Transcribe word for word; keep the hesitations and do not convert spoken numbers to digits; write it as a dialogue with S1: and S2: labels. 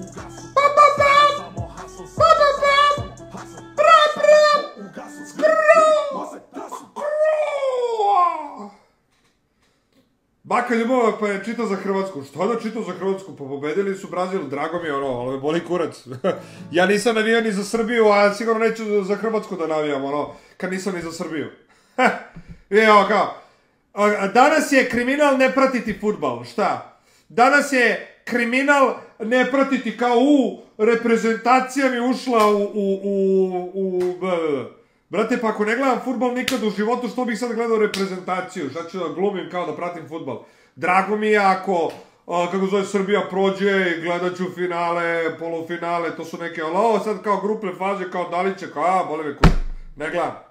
S1: Pa pa pa! Pa pa pa! Pra pra! Skru! Baka Ljubova pa je čitao za Hrvatsku. Što da čitao za Hrvatsku? Pa pobedili su Brazil, drago mi je ono, ali me boli kurac. Ja nisam navijao ni za Srbiju, a sigurno neću za Hrvatsku da navijam, ono, kad nisam ni za Srbiju. I evo kao, danas je kriminal ne pratiti fudbal, šta? Danas je kriminal ne pratiti kao u, reprezentacija mi ušla u, u, u, u, brate, pa ako ne gledam fudbal nikad u životu, što bih sad gledao reprezentaciju? Šta ću da glumim kao da pratim fudbal? Drago mi je ako, kako zove, Srbija prođe i gledat ću finale, polufinale, to su neke, ali ovo sad kao grupne faze, kao Daliće, kao, a, boli me kur, ne gledam.